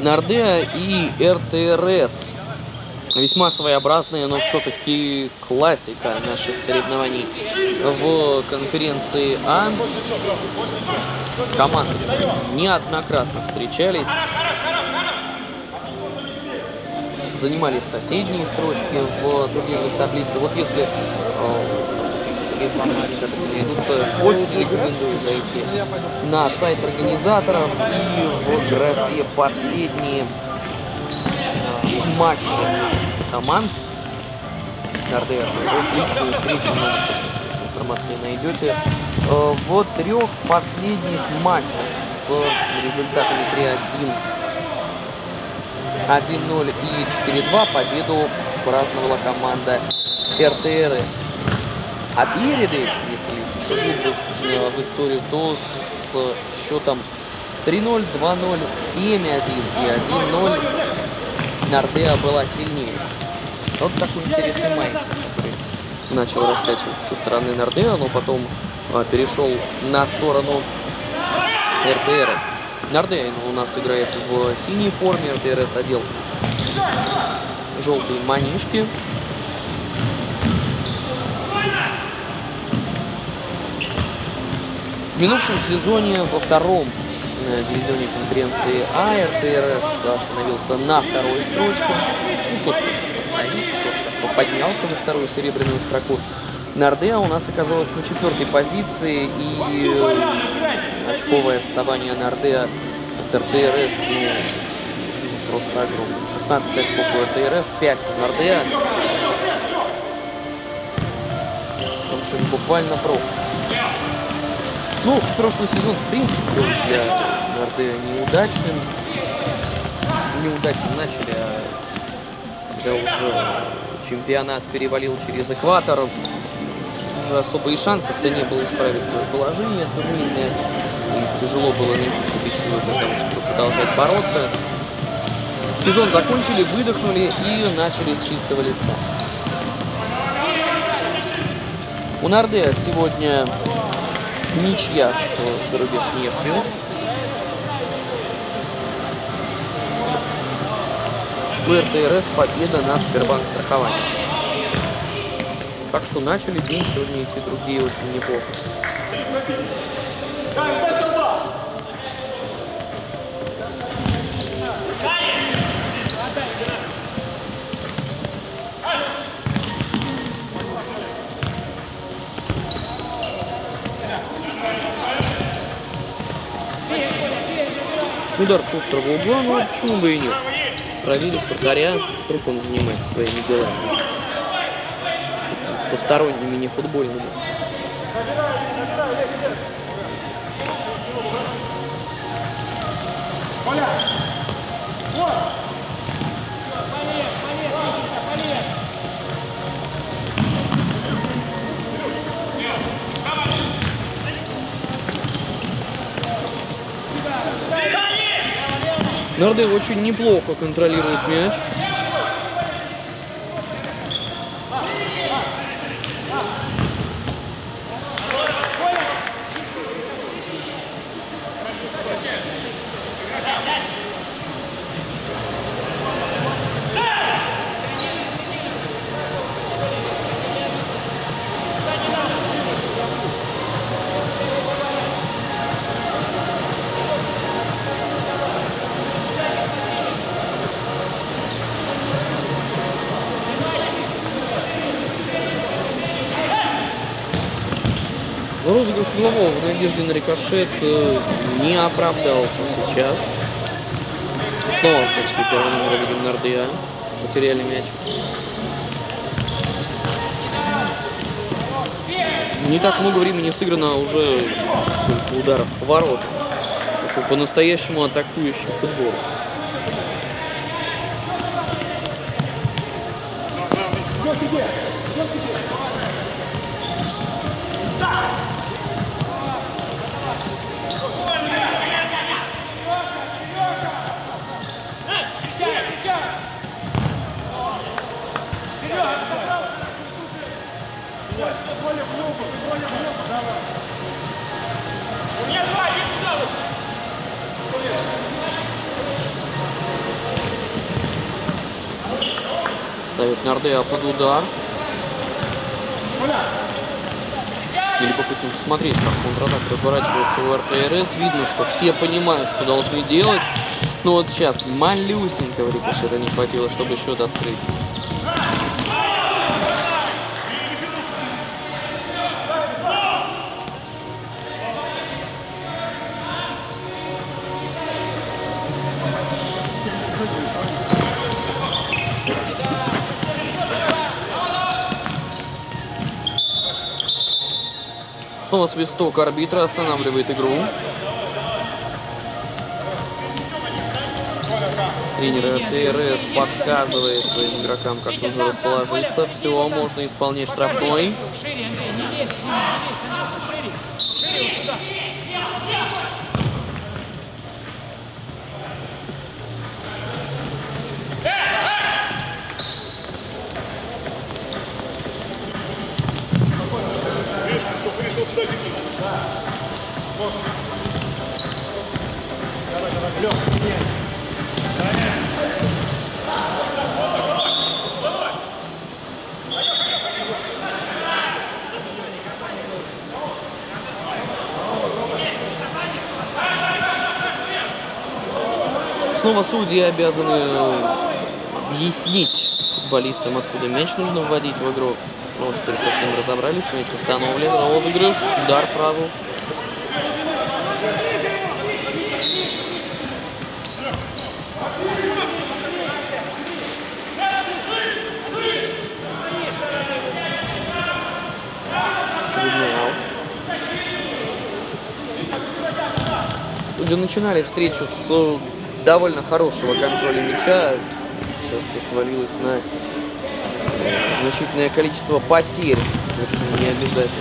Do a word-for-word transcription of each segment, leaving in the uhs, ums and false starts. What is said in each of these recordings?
Нордеа и эр тэ эр эс. Весьма своеобразная, но все-таки классика наших соревнований в конференции А. Команды неоднократно встречались, занимали соседние строчки в турнирных таблицах. Вот если интересные матчи найдутся, очень рекомендую зайти на сайт организаторов и в графе «Последние матчи команд» Нордеа личные встречи, много информации найдете в трех последних матчах с результатами три один, один ноль и четыре два. Победу праздновала команда эр тэ эр эс. А перед этим, если лезть еще глубже в историю, то с, с счетом три ноль, два ноль, семь один и один ноль Нордеа была сильнее. Вот такой интересный майк, который начал раскачиваться со стороны Нордеа, но потом а, перешел на сторону эр тэ эр эс. Нордеа у нас играет в синей форме, эр тэ эр эс одел желтые манишки. В минувшем сезоне во втором дивизионе конференции А эр тэ эр эс остановился на второй строчке. Ну, тот, что остановился, тот, что поднялся на вторую серебряную строку. Нордеа у нас оказалась на четвертой позиции, и очковое отставание Нордеа от эр тэ эр эс, ну, просто огромное. шестнадцать очков у эр тэ эр эс, пять у Нордеа. В общем, буквально пропасть. Ну, прошлый сезон, в принципе, был для Нордеа неудачным. Неудачно начали, а когда уже чемпионат перевалил через экватор, уже особо и шансов-то не было исправить свое положение турнирное. И тяжело было найти в себе силы для того, чтобы продолжать бороться. Сезон закончили, выдохнули и начали с чистого листа. У Нордеа сегодня ничья с Зарубежнефтью. У эр тэ эр эс победа над Сбербанк страхованием. Так что начали день сегодня эти другие очень неплохо. Удар с острого угла, ну почему бы и нет. Проверить вратаря, вдруг он занимается своими делами. Посторонними, не футбольными. Нордеа очень неплохо контролирует мяч. Розыгрыш углового в надежде на рикошет не оправдался сейчас. Снова в качестве первого номера видим Нордеа. Потеряли мяч. Не так много времени сыграно, уже сколько ударов по воротам. Такой по-настоящему атакующий футбол. Ставит Нардеа под удар. Или попытка посмотреть, как контратак разворачивается у эр тэ эр эс. Видно, что все понимают, что должны делать. Но вот сейчас малюсенького рикошета не хватило, чтобы счет открыть. Снова свисток арбитра останавливает игру. Тренер эр тэ эр эс подсказывает своим игрокам, как нужно расположиться. Все, можно исполнять штрафной. Снова судьи обязаны объяснить футболистам, откуда мяч нужно вводить в игру. Вот теперь совсем разобрались, мяч установлен, розыгрыш, удар сразу. Судьи начинали встречу с довольно хорошего контроля мяча. Сейчас все свалилось на значительное количество потерь, совершенно не обязательно.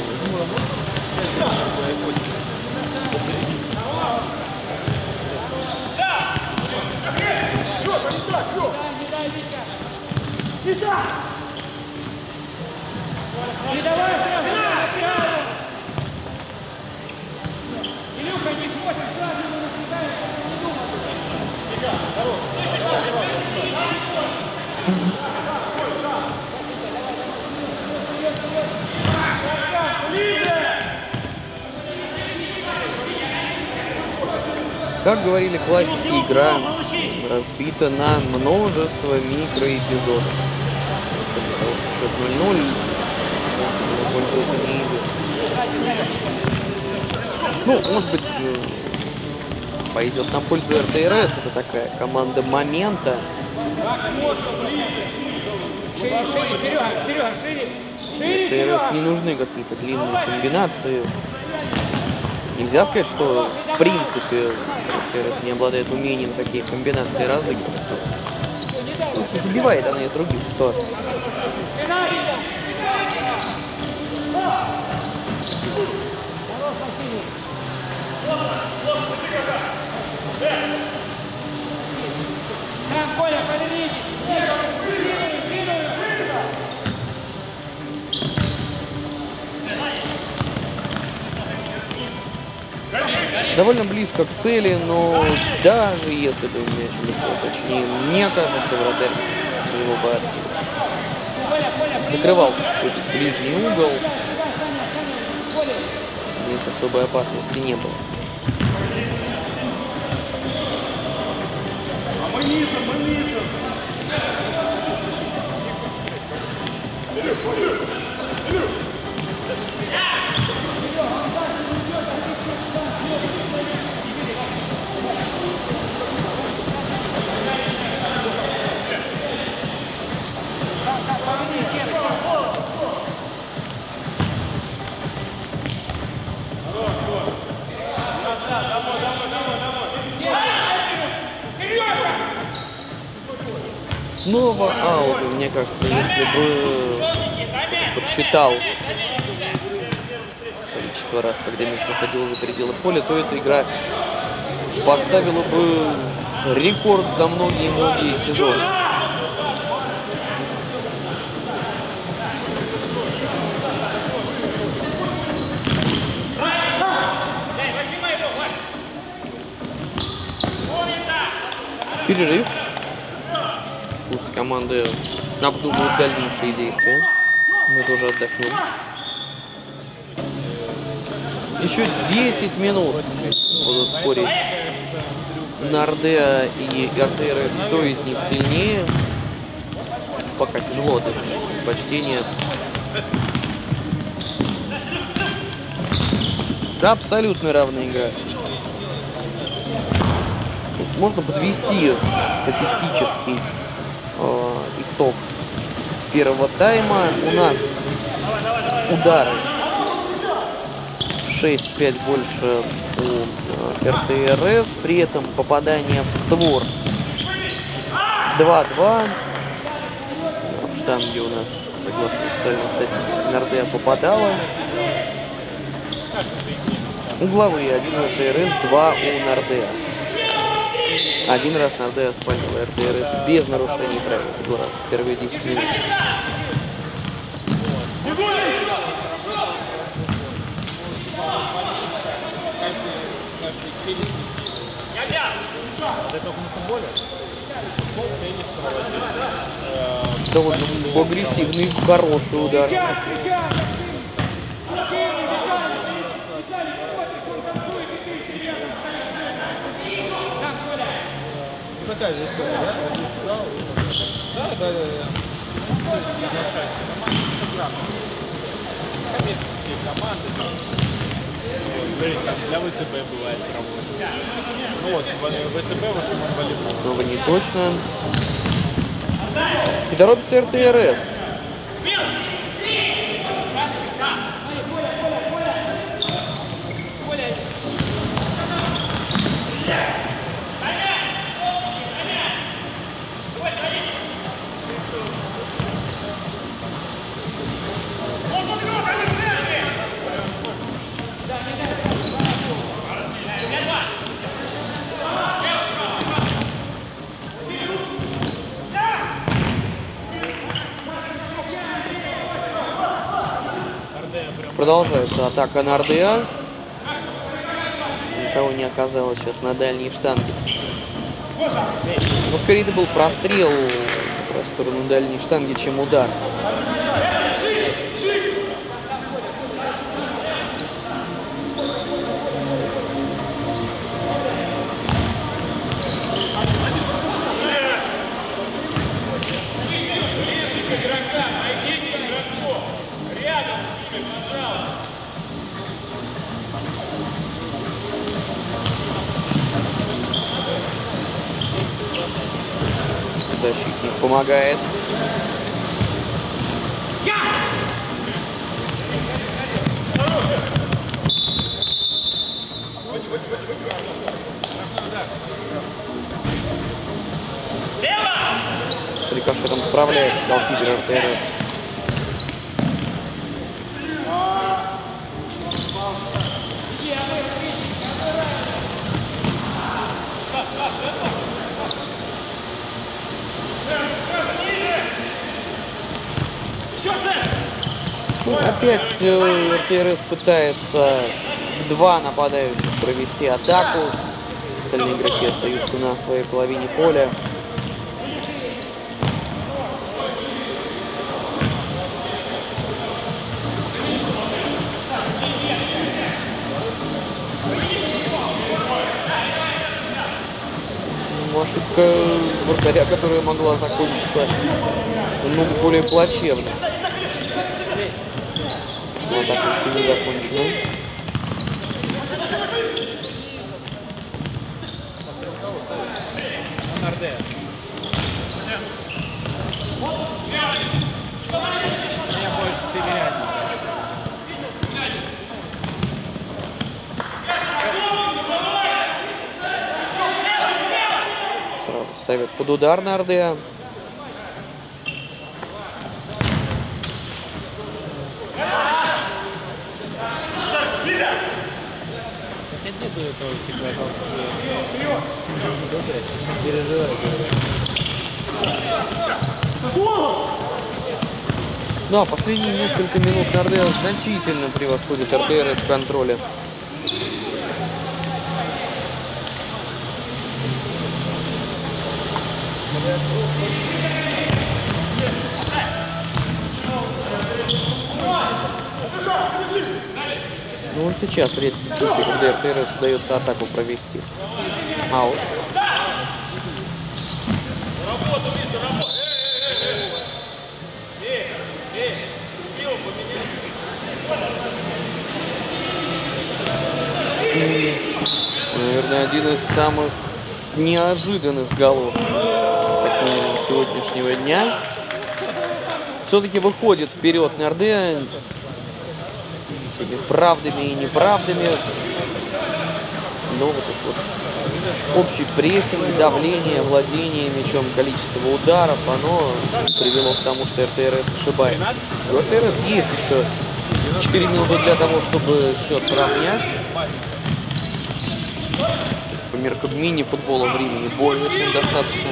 Как говорили классики, игра разбита на множество микроэпизодов. Для того, что счет ноль-ноль, на пользу это не идет. Ну, может быть, пойдет на пользу эр тэ эр эс. Это такая команда момента. эр тэ эр эс не нужны какие-то длинные комбинации. Нельзя сказать, что в принципе эр тэ эр эс не обладает умением такие комбинации разыгрывать. Просто забивает она из других ситуаций. Довольно близко к цели, но даже если бы мяч в лицо, точнее, не окажется, вратарь его бы отбил. Закрывал свой ближний угол. Здесь особой опасности не было. Снова аут. Мне кажется, если бы подсчитал количество раз, когда мяч выходил за пределы поля, то эта игра поставила бы рекорд за многие-многие сезоны. Перерыв. Пусть команды обдумывают дальнейшие действия. Мы тоже отдохнем. Еще десять минут будут спорить Нордеа и эр тэ эр эс, кто из них сильнее. Пока тяжело отдать предпочтение. Да, абсолютно равная игра. Тут можно подвести статистический э, итог первого тайма. У нас удары шесть пять больше у эр тэ эр эс. При этом попадание в створ два-два. В штанге у нас, согласно официальной статистике, Нордеа попадала. Угловые один у эр тэ эр эс, два у Нордеа. Один раз Нордеа свалила эр тэ эр эс без нарушений правил фигура в первые десять минут. Довольно агрессивный, хороший удар. Такая же история, да? Да, да, да. Коммерческие команды, для вэ тэ бэ бывает проводят. Ну вот, вэ тэ бэ в основном волейбол. Снова не точно. И торопится эр тэ эр эс. Продолжается атака Нордеа. Никого не оказалось сейчас на дальней штанге. Но скорее это был прострел в сторону дальней штанги, чем удар. Защитник помогает. С рикошетом справляется голкипер эр тэ эр эс. Ну, опять эр тэ эр эс пытается в два нападающих провести атаку. Остальные игроки остаются на своей половине поля. Ошибка вратаря, которая могла закончиться ну, более плачевно. Но так еще не закончено. Сразу ставят под удар Нордеа. Нету этого всегда переживай. Ну а последние несколько минут Нордеа значительно превосходит эр тэ эр эс в контроле. Ну, вот сейчас редкий случай, когда эр тэ эр эс удается атаку провести. Аут. Наверное, один из самых неожиданных голов, как минимум, сегодняшнего дня. Все-таки выходит вперед Норде всеми правдами и неправдами. Но вот это вот общий прессинг, давление, владение мячом, количество ударов, оно привело к тому, что эр тэ эр эс ошибается. У эр тэ эр эс есть еще четыре минуты для того, чтобы счет сравнять. По меркам мини-футбола времени более чем достаточно.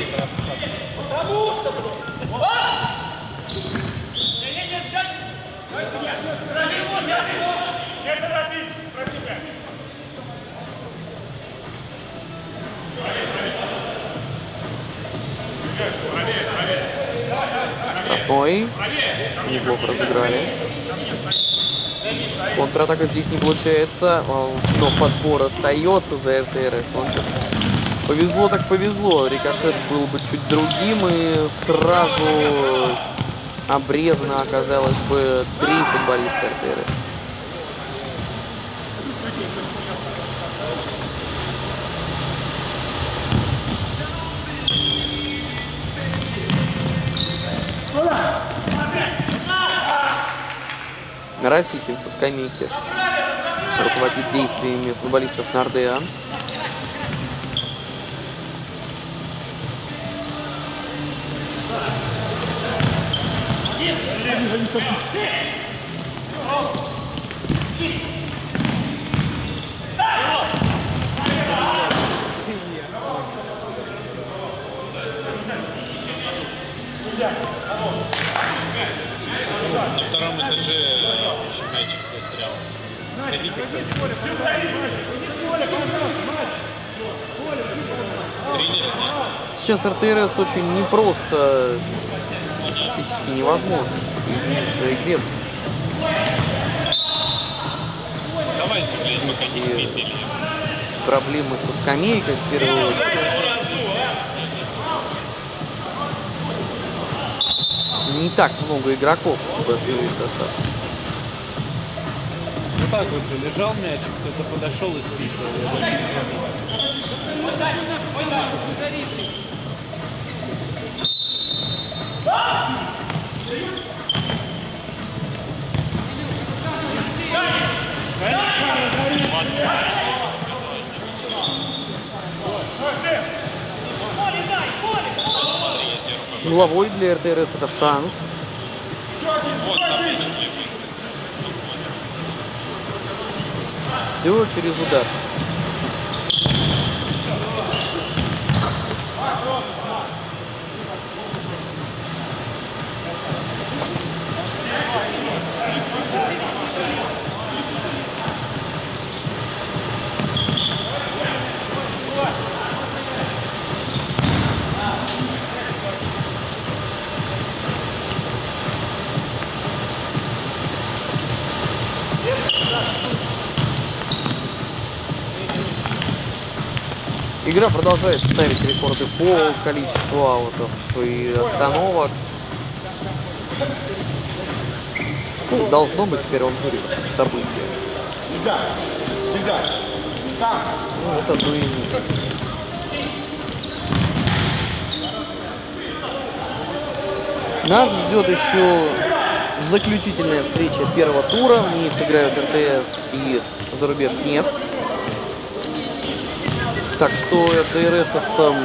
Штрафной. Неплохо разыграли. Контратака здесь не получается, но подбор остается за эр тэ эр эс. Он сейчас повезло так повезло. Рикошет был бы чуть другим, и сразу обрезано оказалось бы три футболиста эр тэ эр эс. Расихин со скамейки руководит действиями футболистов Нордеа. На втором этаже еще мячик застрял. Сейчас эр тэ эр эс очень непросто, практически невозможно, чтобы изменить в своей игре. Давайте, блин, пока не сбили. Проблемы со скамейкой в первую очередь. Не так много игроков, чтобы освоить состав. Вот так вот же лежал мячик, кто-то подошел и спихнул. Угловой для эр тэ эр эс это шанс. Все через удар. Игра продолжает ставить рекорды по количеству аутов и остановок. Ну, должно быть в первом туре событие. Ну, вот одно из них. Нас ждет еще заключительная встреча первого тура. В ней сыграют эр тэ эс и Зарубежнефть. Так что эр тэ эр эсовцам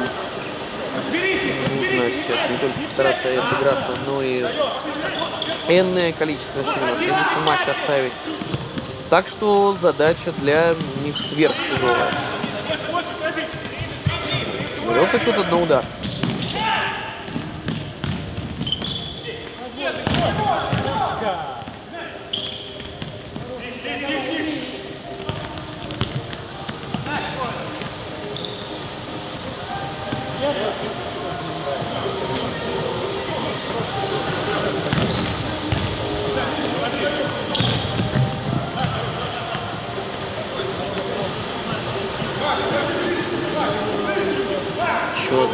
нужно сейчас не только постараться отыграться, но и энное количество сил на следующий матч оставить. Так что задача для них сверхтяжелая. Соберется кто-то на удар.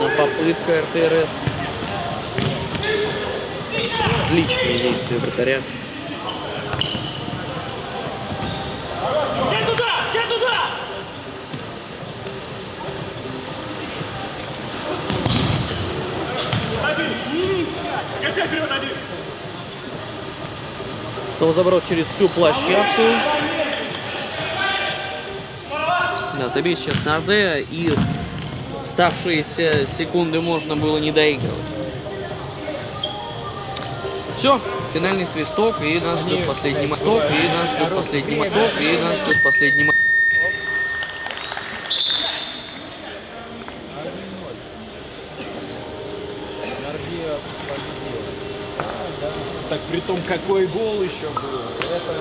одна попытка эр тэ эр эс. Отличные действия вратаря. Все туда! Все туда! Один! Качай вперед, один! Снова забрал через всю площадку. Да, забей сейчас Нарде, и оставшиеся секунды можно было не доигрывать. Все, финальный свисток, и нас ждет последний мосток, и нас ждет последний мосток, и нас ждет последний мосток. Так при том, какой гол еще был. Это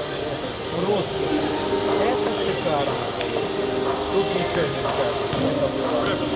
роскошь. Это шикарно. Тут ничего не скажешь.